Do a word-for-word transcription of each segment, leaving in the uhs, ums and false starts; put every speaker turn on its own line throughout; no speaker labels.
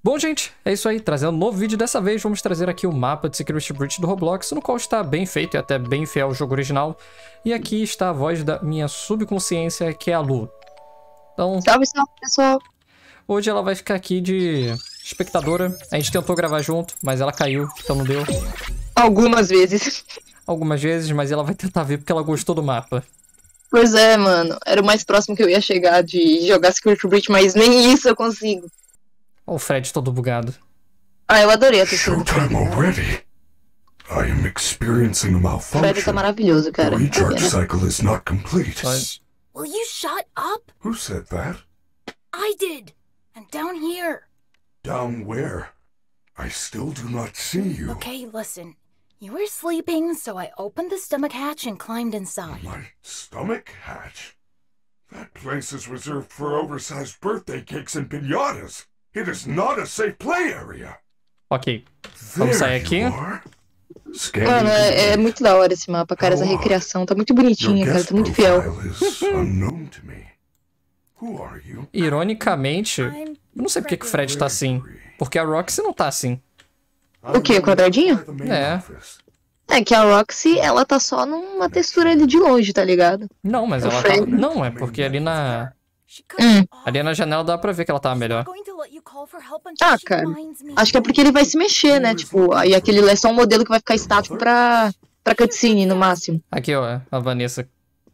Bom, gente, é isso aí. Trazendo um novo vídeo. Dessa vez vamos trazer aqui o mapa de Security Breach do Roblox, no qual está bem feito e até bem fiel ao jogo original. E aqui está a voz da minha subconsciência, que é a Lu. Então,
salve, salve, pessoal.
Hoje ela vai ficar aqui de espectadora. A gente tentou gravar junto, mas ela caiu, então não deu.
Algumas vezes.
Algumas vezes, mas ela vai tentar ver porque ela gostou do mapa.
Pois é, mano. Era o mais próximo que eu ia chegar de jogar Security Breach, mas nem isso eu consigo.
Olha o Fred todo bugado.
Ah, eu adorei a textura do
Showtime
Fred.
already. I am experiencing a
O Fred tá
malfunction.
maravilhoso,
The
cara.
recharge cycle is not complete.
Mas,
Will you shut up?
Who said that?
I did. And down here.
Down where? I still do not see you.
Okay, listen. You were sleeping, so I opened the stomach hatch and climbed inside.
My stomach hatch? That place is reserved for oversized birthday cakes and piñatas. It is not a safe play area.
ok. Vamos sair
There
aqui.
you are. Scanning
Mano, é, é
the-
muito da hora esse mapa, cara. Essa recriação tá muito bonitinha,
Your
cara.
guest
Tá muito fiel.
profile is unknown to me. Who are you?
Ironicamente, eu não sei porque que o Fred tá assim. Porque a Roxy não tá assim.
O quê, o quadradinho?
É.
É que a Roxy, ela tá só numa textura ali de longe, tá ligado?
Não, mas
O
ela tá...
Fred.
Não, é porque ali na...
Hum.
Ali na janela dá pra ver que ela tava melhor.
Ah, cara. Acho que é porque ele vai se mexer, né? Tipo, aí aquele é só um modelo que vai ficar estático pra, pra cutscene, no máximo.
Aqui, ó, a Vanessa.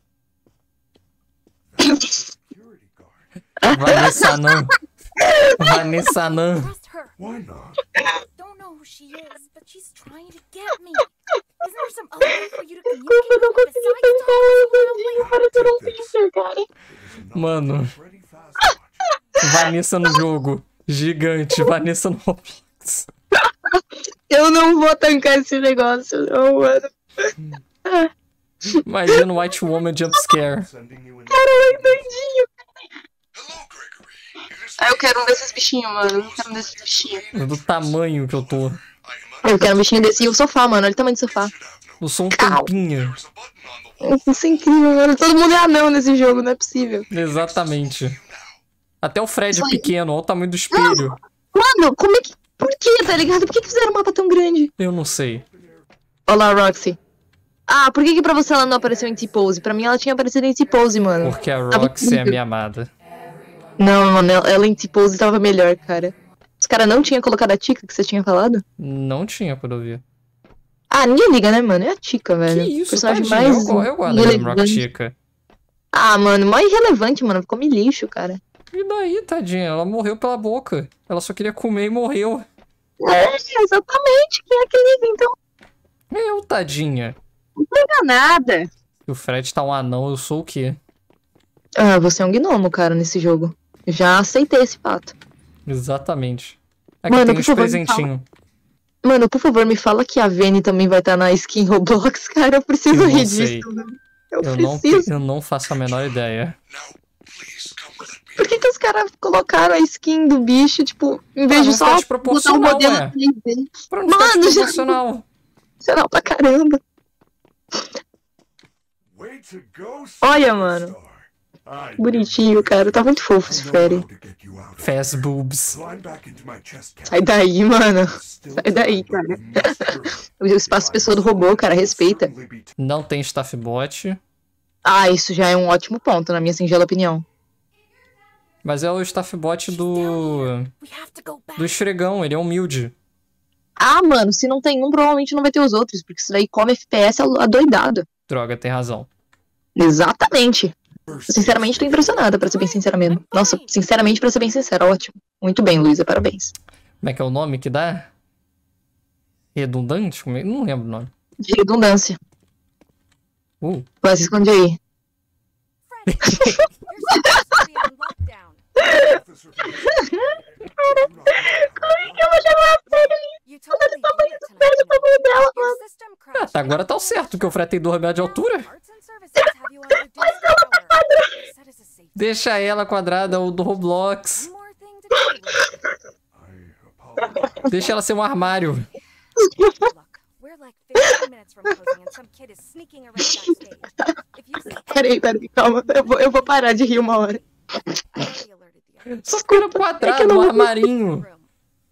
Vanessa não. Vanessa não.
Trust her.
Why not?
Don't know who she is, but she's trying to get me. Isn't there some other way for you to communicate with me besides talking so loudly?
Mano, Vanessa no jogo. Gigante. Vanessa no Roblox.
Eu não vou tancar esse negócio, não, mano.
Imagina o White Woman Jumpscare.
Sending you in-
Caralho, doidinho.
Hello, Gregory. It is
Ah, eu quero um desses bichinhos, mano. Eu quero um desses bichinhos.
Do tamanho que eu tô.
Eu quero um bichinho desse e o sofá, mano. Olha o tamanho do sofá.
Eu sou um tampinha.
There's a button on the
Isso é incrível, mano. Todo mundo é anão nesse jogo, não é possível.
Exatamente. Até o Fred é pequeno, olha o tamanho do espelho.
Mano, como é que... Por que, tá ligado? Por que, que fizeram um mapa tão grande?
Eu não sei.
Olha lá, Roxy. Ah, por que que pra você ela não apareceu em T-Pose? Pra mim ela tinha aparecido em T-Pose, mano.
Porque a
Tava
Roxy é a
incrível.
minha amada.
Não, mano, ela ela em T-Pose tava melhor, cara. Os caras não tinham colocado a Tika que você tinha falado?
Não tinha por ouvir.
Ah, ninguém liga, né, mano? É a Tika,
Que
velho.
isso,
Personagem
tadinho.
mais
Eu, go- eu gosto da Glamrock
irrelevante.
Chica.
Ah, mano, mais irrelevante, mano. Ficou me lixo, cara.
E daí, tadinha? Ela morreu pela boca. Ela só queria comer e morreu.
É, exatamente. Quem é que liga, então?
Eu, tadinha.
Não liga nada.
Se o Fred tá um anão, eu sou o quê?
Ah, você é um gnomo, cara, nesse jogo. Já aceitei esse fato.
Exatamente. Aqui
Mano,
tem
por
uns
favor, me
presentinhos.
Mano, por favor, me fala que a Vayne também vai estar na skin Roblox, cara. Eu preciso
Eu não
rir
sei.
disso, mano. Eu,
Eu não,
preciso.
eu não faço a menor ideia.
Now, please come let me.
Por que, que os caras colocaram a skin do bicho, tipo, em vez
não
de
ficar
só botar um
desproporcional,
modelo
é.
três D?
Pra não ficar
Mano, já-
desproporcional.
Sensacional pra caramba.
Way to go,
Olha, mano.
superstar. I
Bonitinho, cara. Tá muito fofo esse
know
Freddy.
how to get you out of
Fast boobs.
Climb back into my chest cavity.
Sai daí, mano.
Still
Sai daí,
time,
cara.
but we must hurry.
O espaço pessoa do robô, cara, respeita.
Certainly be t-
Não tem staffbot.
Ah, isso já é um ótimo ponto, na minha singela opinião.
Mas é o staffbot do...
We have to go back.
Do esfregão. Ele é humilde.
Ah, mano, se não tem um, provavelmente não vai ter os outros, porque isso daí come F P S adoidado.
Droga, tem razão.
Exatamente.
first.
Sinceramente, tô impressionada, pra ser bem sincera mesmo. Nossa, sinceramente, pra ser bem sincera, ótimo. Muito bem, Luísa, parabéns.
Como é que é o nome que dá? Redundante? Como é? Não lembro o nome.
De redundância.
Uh,
Vai, se esconde aí.
You're supposed to be on lockdown.
Officer,
Como é que eu vou chamar a Freddy?
You totally did it
Freddy
tonight.
pra mão dela,
Your
mano.
system
ah,
crashed.
tá, agora tá o certo, porque o Fred tem dois metros de altura.
Arts and services have you on reduced power. Set as a safe.
Deixa ela quadrada, o do Roblox.
One more thing to do.
I apologize.
Deixa ela ser um armário.
Look, we're like fifteen minutes from closing and some kid is sneaking around backstage. If you see
Peraí, peraí, calma. Eu vou, eu vou parar de rir uma hora.
I already alerted the others.
Só fica no
Desculpa, é que
quadrado,
eu não
no
vou-
armarinho.
Room.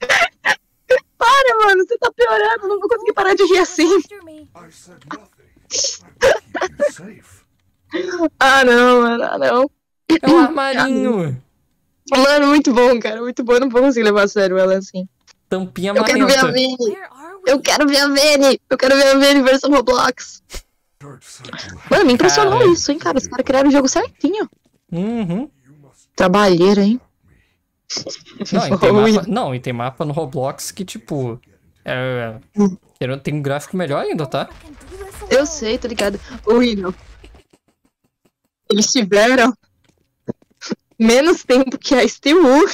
Para, mano, você tá piorando. Eu não vou conseguir parar de rir assim.
After me.
I said nothing. I will keep you safe.
Ah, não, mano, ah, não.
É um armarinho.
Mano, muito bom, cara, muito bom. Eu não vou conseguir levar a sério ela assim.
Tampinha
Eu quero ver a
marrenta.
Vayne.
Where are we?
Eu quero ver a Vayne. Eu quero ver a Vayne versão Roblox.
Dark Circle.
Mano, me impressionou
Cara.
isso, hein, cara. Os caras criaram o jogo certinho.
Uhum.
You must
Trabalheira, hein?
Não, e tem
Ui.
mapa, não, e tem mapa no Roblox que, tipo, é, querendo- tem um gráfico melhor ainda, tá?
I can do this
Eu
alone.
sei, tô ligado. O William. Eles tiveram menos tempo que a Steel Wool.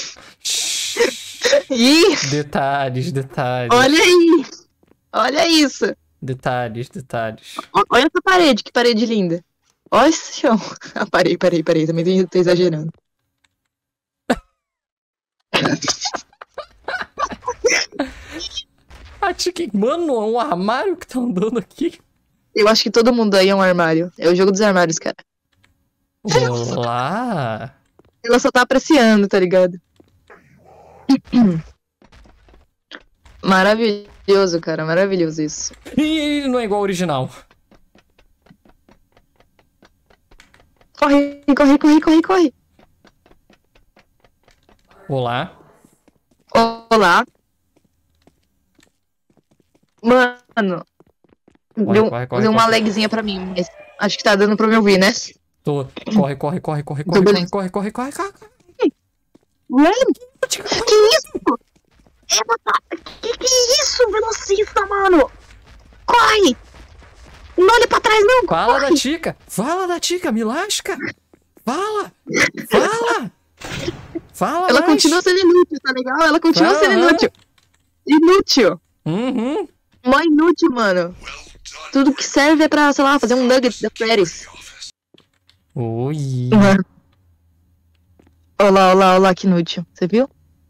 E
Detalhes, detalhes,
olha aí. Olha isso.
detalhes, detalhes.
Ó- Olha essa parede, que parede linda. Olha esse chão. Ah, parei, parei, parei. Também tô, tô exagerando.
Ah, Tiki, mano, é um armário que tá andando aqui.
Eu acho que todo mundo aí é um armário. É o jogo dos armários, cara.
Olá.
Ela só tá apreciando, tá ligado? Maravilhoso, cara. Maravilhoso isso.
Ih, não é igual ao original.
Corre, corre, corre, corre, corre.
Olá.
Olá. Mano.
Corre,
deu
corre, corre,
deu uma
corre.
lagzinha pra mim, mas acho que tá dando pra me ouvir, né?
Tô. Corre, corre, corre, corre,
Tô
corre,
beleza.
corre, corre, corre, corre, corre.
Mano, que isso? É uma... Que que é isso, velocista, mano? Corre! Não olhe pra trás, não!
Fala da
corre!
Tica. Fala da Tica, me lasca. Fala. Fala. Fala
Ela
mais.
continua sendo inútil, tá legal? Ela continua sendo
Aham.
inútil. Inútil.
Uhum.
Mó inútil, mano. Tudo que serve é pra, sei lá, fazer um nugget da Freddy's.
Oi.
Mano. Olha lá, olha lá, olha lá, que inútil. Você viu?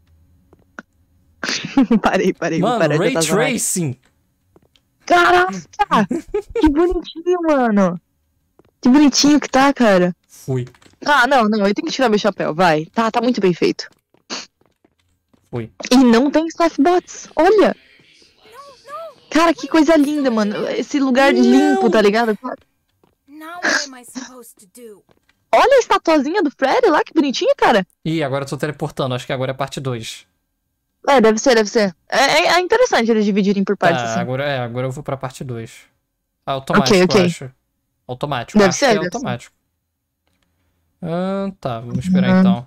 parei, parei. vou
Mano,
parar de
Ray
atazanar.
Tracing.
Caraca! Que bonitinho, mano. Que bonitinho que tá, cara.
Fui.
Ah, não, não, eu tenho que tirar meu chapéu, vai. Tá, tá muito bem feito.
Fui.
E não tem staff bots, olha. Cara, que coisa linda, mano. Esse lugar
Não.
limpo, tá ligado?
Now what am I supposed to do?
Olha a estatuazinha do Freddy lá, que bonitinha, cara.
Ih, agora eu tô teleportando. Acho que agora é parte dois.
É, deve ser, deve ser. É, é- é interessante eles dividirem por partes,
Tá,
assim.
agora é, agora eu vou pra parte dois. Automático,
Ok, ok.
eu acho. Automático,
Deve
acho
ser,
que é
deve ser.
automático. Ah, tá, vamos esperar
Uhum.
então.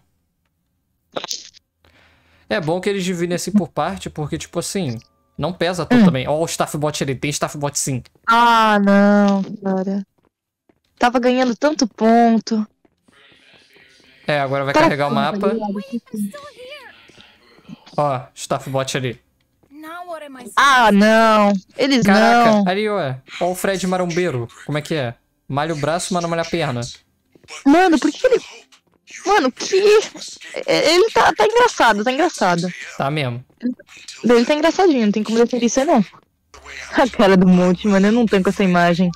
É bom que eles dividem assim por parte, porque, tipo assim, não pesa tudo
Hum.
também. Ó, o Staffbot ali, tem Staffbot sim.
Ah, não, cara. Tava ganhando tanto ponto.
É, agora vai
Tá
carregar o
foda,
mapa.
tá ligado?
Ó, Staffbot ali.
Now what am I supposed
Ah, não. Eles
Caraca,
não.
ali, ó. Ó o Fred marombeiro. Como é que é? Malha o braço, mas não malha a perna.
Mano, por que ele... Mano, que... É, ele tá, tá engraçado, tá engraçado.
Tá mesmo.
Ele tá engraçadinho, não tem como defender isso aí, não. A cara do Monte, mano, eu não tanco essa imagem.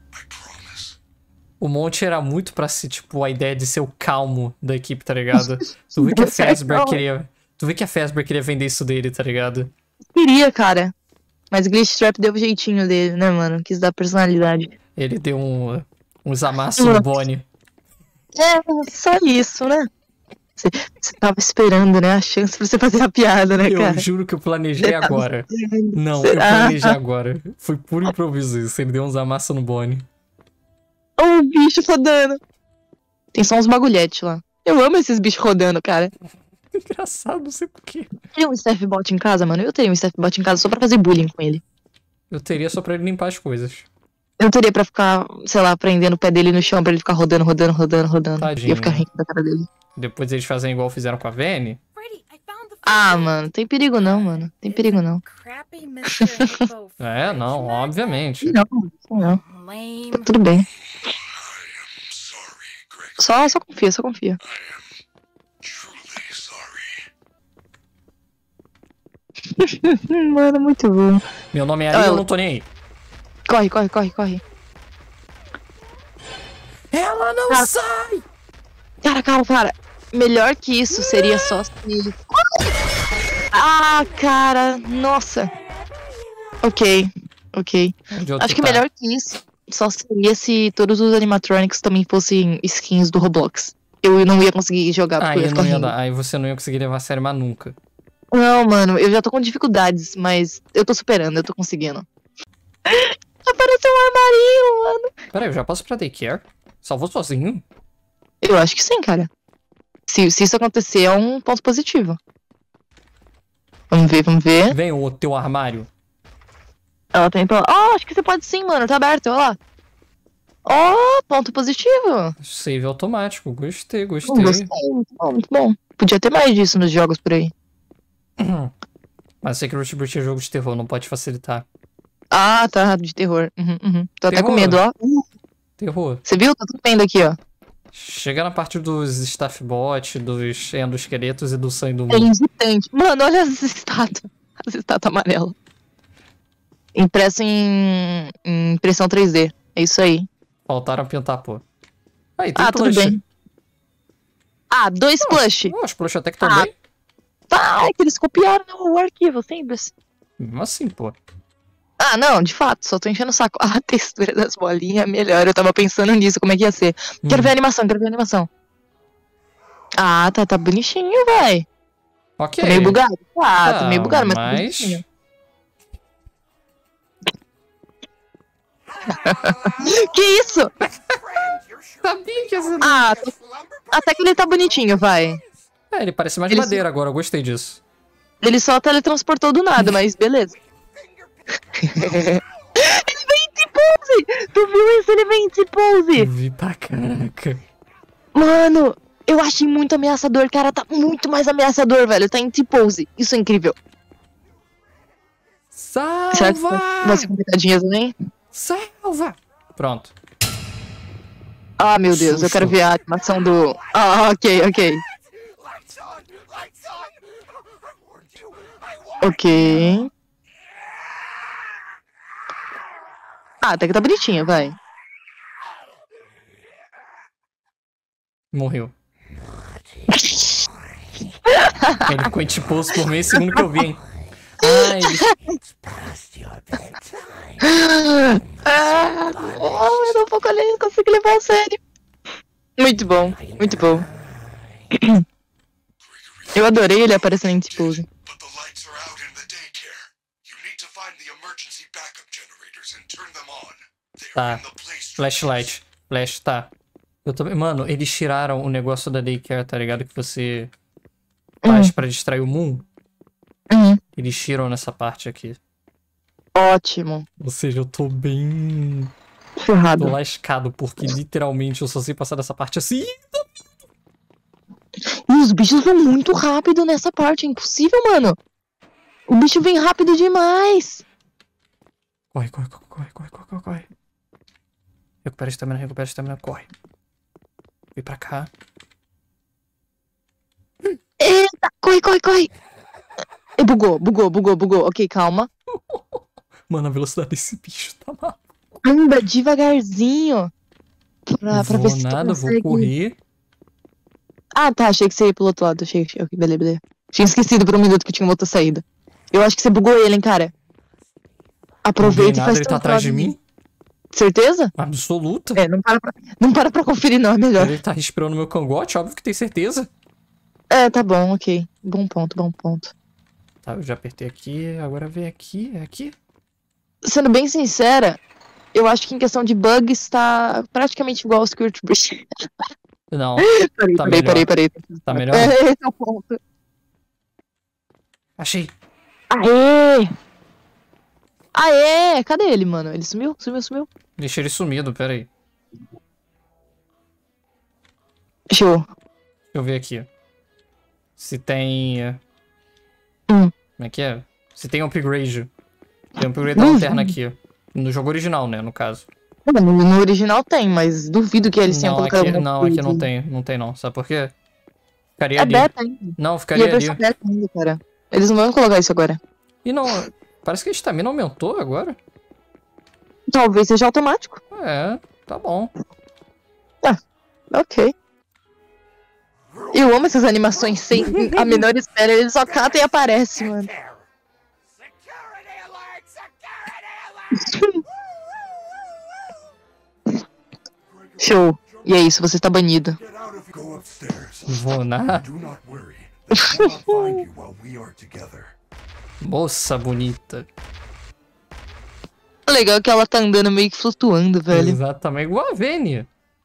O Monte era muito pra ser, tipo, a ideia de ser o calmo da equipe, tá ligado? Tu vê que a Fazbear queria... Tu vê que a Fazbear queria vender isso dele, tá ligado?
Queria, cara. Mas Glitch Trap deu o jeitinho dele, né, mano? Quis dar personalidade.
Ele deu um, uns amassos no Bonnie.
É, só isso, né? Você, você tava esperando, né? A chance pra você fazer a piada, né,
Eu
cara?
juro que eu planejei
Você tava
agora.
esperando.
Não, eu
Será?
planejei agora. Foi puro improviso isso. Ele deu uns amassos no Bonnie.
Ô, o bicho rodando. Tem só uns bagulhetes lá. Eu amo esses bichos rodando, cara.
Engraçado, não sei porquê.
Teria um staff bot em casa, mano? Eu teria um staff bot em casa só pra fazer bullying com ele.
Eu teria só pra ele limpar as coisas.
Eu teria pra ficar, sei lá, prendendo o pé dele no chão pra ele ficar rodando, rodando, rodando, rodando.
Tadinho.
E eu ficar rindo da cara dele.
Depois eles fazem igual fizeram com a Vayne.
Freddy, I found the
Ah, mano, tem perigo não, mano. Tem perigo não.
crappy mister Hippo
É, não, obviamente.
Não, não.
Lame.
Tá tudo bem.
Sorry, Greg.
Só, só confia, só confia.
Truly sorry.
Mano, muito bom.
Meu nome é Ali,
Ah,
eu
eu-
não tô nem aí.
Corre, corre, corre, corre.
Ela não
Ah.
sai!
Cara, cara, cara. Melhor que isso seria só se... Ah, cara, nossa. Ok, ok.
Onde outro
Acho que
tá?
melhor que isso só seria se todos os animatronics também fossem skins do Roblox. Eu não ia conseguir jogar porque eu
Aí
ia ficar
não ia
rindo.
dar. Aí você não ia conseguir levar a sério mais nunca.
Não, mano, eu já tô com dificuldades, mas eu tô superando, eu tô conseguindo. Apareceu um armarinho, mano.
Pera aí, eu já posso pra daycare? Salvou sozinho?
Eu acho que sim, cara. Se, se isso acontecer, é um ponto positivo. Vamos ver, vamos ver.
Vem o teu armário.
Ela tem pra... Oh, acho que você pode sim, mano. Tá aberto, olha lá. Oh, ponto positivo.
Save automático. Gostei, gostei.
Gostei, muito bom, muito bom. Podia ter mais disso nos jogos por aí.
Mas Secret Breach é jogo de terror, não pode facilitar.
Ah, tá, de terror. Uhum, uhum. Tô até com
Terror.
medo, ó.
Terror.
Você viu? Tô tudo vendo aqui, ó.
Chega na parte dos staffbot, dos endoesqueletos e do sangue do
É
mundo.
hesitante. Mano, olha as estátuas. As estátuas amarelas. Impresso em... em impressão três D. É isso aí.
Faltaram pintar, pô. Aí, tem
Ah, tudo
plush.
bem. Ah, dois plush.
Oh, os plush até que
Ah.
também.
Tá, é que eles copiaram o arquivo, simples.
Mesmo assim, pô.
Ah, não, de fato, só tô enchendo o saco. A textura das bolinhas é melhor. Eu tava pensando nisso, como é que ia ser. Quero
Hum.
ver a animação, quero ver a animação. Ah, tá, tá bonitinho, véi.
Ok.
Tá meio bugado? Ah, tá
Tá,
meio bugado, mas, tá
mas...
bonitinho. Que isso?
Sabia que essa...
Ah, tá- até que ele tá bonitinho, vai.
É, ele parece mais
Ele-
madeira agora, eu gostei disso.
Ele só teletransportou do nada, mas beleza. Ele vem em T-pose! Tu viu isso? Ele vem em T-pose!
Vi pra caraca.
Mano, eu achei muito ameaçador, cara. Tá muito mais ameaçador, velho. Tá em T-pose. Isso é incrível. Será que
Salva!
vai ser complicadinha também?
Salva! Pronto.
Ah, meu Deus, eu
Susto.
quero ver a animação do... Ah, ok, ok.
Lights on! Lights on! I warned you! I warned
Ok. Ah, até que tá bonitinho, vai.
Morreu. Ele ficou em tipo por meio segundo que eu vi, hein? Ah, ele...
Ah, eu não vou colher, não consigo levar a sério. Muito bom, muito bom. Eu adorei ele aparecendo em T-pose.
But the lights are out in the daycare. You need to find the emergency backup generators and turn them on. They're
Tá.
in the place.
Flashlight. Flash, tá. Eu tô... Mano, eles tiraram o negócio da daycare, tá ligado? Que você faz pra distrair o Moon.
Uhum.
Eles tiram nessa parte aqui.
Ótimo.
Ou seja, eu tô bem... Tô
Ferrado.
lascado, porque literalmente eu só sei passar dessa parte assim.
E os bichos vão muito rápido nessa parte, é impossível, mano. O bicho vem rápido demais.
Corre, corre, corre, corre, corre, corre, corre, corre. Recupera a estamina, recupera a estamina, corre. Vem pra cá.
Eita, corre, corre, corre. E bugou, bugou, bugou, bugou. Ok, calma.
Mano, a velocidade desse bicho tá mal.
Anda devagarzinho. Pra, pra ver
Vou
se tu
nada, vou
consegue.
correr.
Ah, tá, achei que você ia pro outro lado. Achei, achei. Ok, beleza, beleza. Tinha esquecido por um minuto que tinha uma outra saída. Eu acho que você bugou ele, hein, cara.
Não
Aproveita
vi
e
nada,
faz
ele tá
teu
atrás de
lado.
mim.
Certeza?
Absoluta.
É, não para pra, não para pra conferir, não, é melhor.
Ele tá respirando meu cangote, óbvio que tem certeza.
É, tá bom, ok. Bom ponto, bom ponto.
Tá, eu já apertei aqui, agora vem aqui, é aqui.
Sendo bem sincera, eu acho que em questão de bugs tá praticamente igual ao Secret Breach.
Não,
Parei,
Tá
parei,
melhor.
parei, parei.
tá melhor?
É, esse é o ponto.
Achei.
Aê! Aê! Cadê ele, mano? Ele sumiu? Sumiu, sumiu?
Deixei ele sumido, pera aí.
Show.
Deixa eu ver aqui. Se tem... eh,
Hum.
Como é que é? Se tem upgrade. Tem um upgrade da
Duvido.
lanterna aqui. No jogo original, né, no caso.
No, no original tem, mas duvido que eles tenham
Não,
colocado
aqui,
alguma
não,
coisa.
aqui não tem, não tem não. Sabe por quê? Ficaria
É
ali.
beta ainda.
Não,
E é
ficaria ali.
versão beta ainda, cara. Eles não vão colocar isso agora.
E não, parece que a estamina aumentou agora.
Talvez seja automático.
É, tá bom.
Ok. Eu amo essas animações sem a menor espera. Ele só cata e aparece, mano. Show. E é isso, você está banido.
Get out of go upstairs.
Vou na...
Do not worry. They will not find you while we are together.
Moça bonita.
Legal que ela tá andando meio que flutuando, velho.
Exatamente. Igual a Vayne.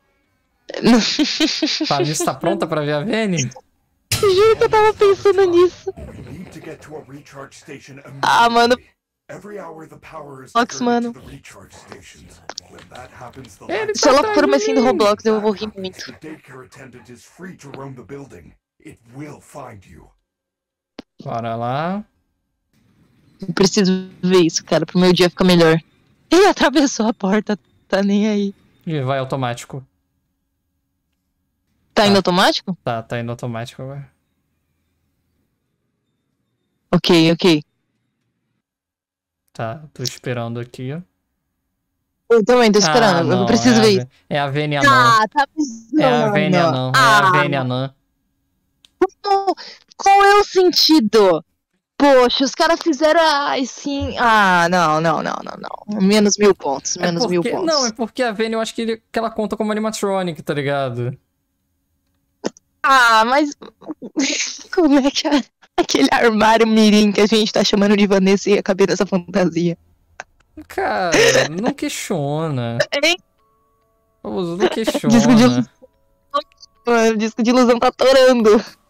Fala, você tá pronta pra ver a Vayne?
Juro que eu tava pensando nisso.
We need to get to a recharge station
Ah, mano.
immediately. Every hour the power is
Fox,
diverted
mano.
to the recharge stations. When that happens, the
Ele
lights
Se ela
tá
for uma skin do
vindo.
Roblox, eu vou rir muito.
The daycare attendant is free to roam the building. It will find you.
Bora lá.
Eu preciso ver isso, cara, pro meu dia ficar melhor. Ele atravessou a porta, tá nem aí.
E vai automático.
Tá indo automático?
Tá, tá indo automático agora.
Ok, ok.
Tá, tô esperando aqui.
Eu também tô esperando,
Ah,
eu
não,
preciso
é
ver
a,
isso.
É a Vayne anã.
Ah, tá
É a Vayne
pensando.
anã. É
Ah,
a Vayne anã.
qual, qual é o sentido? Poxa, os caras fizeram a skin... Ah, não, não, não, não, não. Menos mil pontos,
É
menos mil
porque,
pontos.
não, é porque a Vayne eu acho que, ele- que ela conta como animatronic, tá ligado?
Ah, mas... Como é que é aquele armário mirim que a gente tá chamando de Vanessa ia caber nessa fantasia?
Cara, não questiona.
Hein?
Ô, não
Disco de
questiona.
Mano, o disco de ilusão tá atorando.